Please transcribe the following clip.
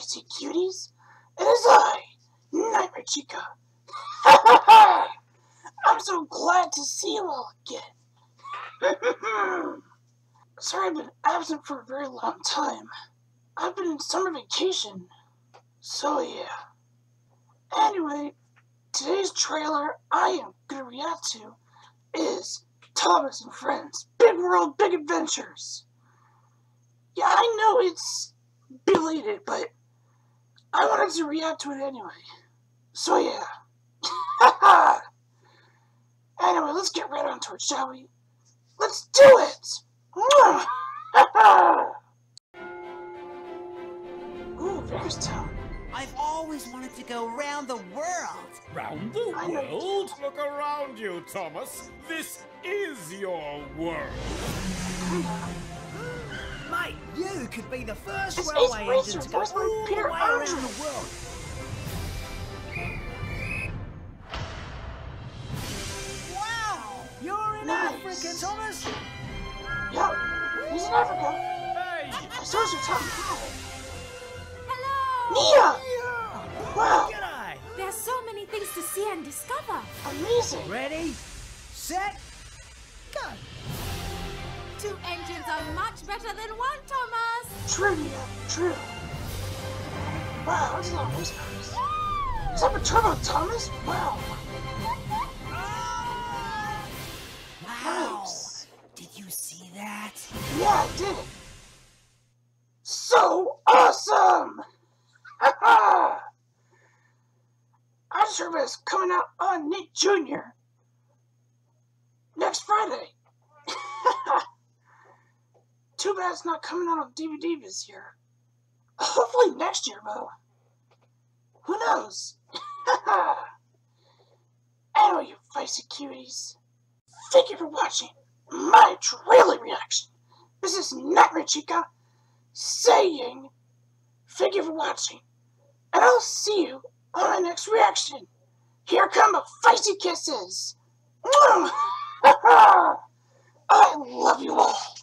feisty cuties. It is I, Nightmare Chica. Ha ha ha! I'm so glad to see you all again. Sorry I've been absent for a very long time. I've been in summer vacation. So yeah. Anyway, today's trailer I am going to react to is Thomas and Friends, Big World, Big Adventures. Yeah, I know it's belated, but I wanted to react to it anyway. So yeah. Haha! Anyway, let's get right onto it, shall we? Let's do it! Ooh, there's Tom. I've always wanted to go round the world. Round the world? Look around you, Thomas. This is your world. Mate, you could be the first This railway is engine to Racer go Voice by all the Peter way around Andrew. the world. Wow! You're in Africa, Thomas? Yup, he's in Africa. Hey! I saw your Tom. Hello! Nia! Wow, G'day! There's so many things to see and discover. amazing. Ready, set, go! 2 engines are much better than 1, Thomas. True, Nia, true. Wow, that's a lot of horsepower. Is that a turbo, Thomas? Wow. Wow! Nice. Did you see that? Yeah, I did it. So awesome! Haha! I just heard it's coming out on Nick Jr. next Friday. Too bad it's not coming out on DVD this year. Hopefully next year, though. Who knows? Anyway, you feisty cuties. Thank you for watching my trailer reaction. This is Nightmare Chica saying thank you for watching. And I'll see you on my next reaction. Here come the feisty kisses. I love you all.